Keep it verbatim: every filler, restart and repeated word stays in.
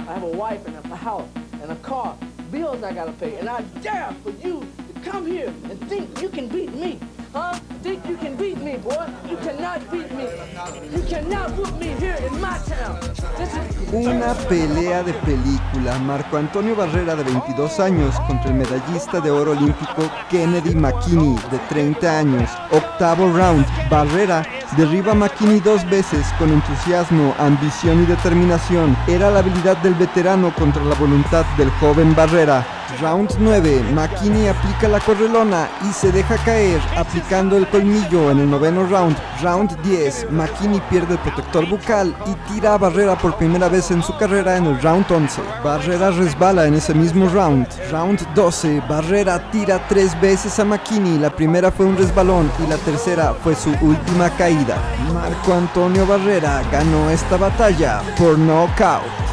I have a wife and a house and a car, bills I gotta pay, and I dare for you to come here and think you can beat me. Huh? Think you can beat me, boy? You cannot beat me. You cannot whoop me here in my town. This is... Una pelea de película. Marco Antonio Barrera, de veintidós años, contra el medallista de oro olímpico Kennedy McKinney, de treinta años. Octavo round. Barrera derriba a McKinney dos veces con entusiasmo, ambición y determinación. Era la habilidad del veterano contra la voluntad del joven Barrera. Round nueve. McKinney aplica la correlona y se deja caer, aplicando el colmillo en el noveno round. Round diez. McKinney pierde el protector bucal y tira a Barrera por primera vez en su carrera en el round once. Barrera resbala en ese mismo round. Round doce. Barrera tira tres veces a McKinney. La primera fue un resbalón y la tercera fue su última caída. Marco Antonio Barrera ganó esta batalla por nocaut.